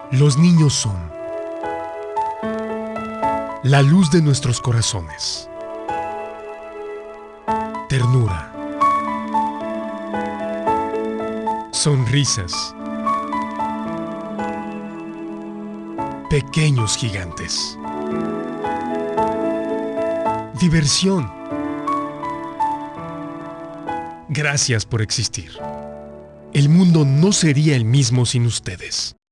Los niños son la luz de nuestros corazones. Ternura. Sonrisas. Pequeños gigantes. Diversión. Gracias por existir. El mundo no sería el mismo sin ustedes.